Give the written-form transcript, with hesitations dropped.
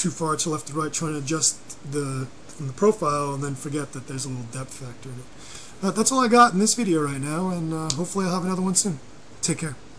too far to left to right trying to adjust from the profile and then forget that there's a little depth factor in it. That's all I got in this video right now, and hopefully I'll have another one soon. Take care.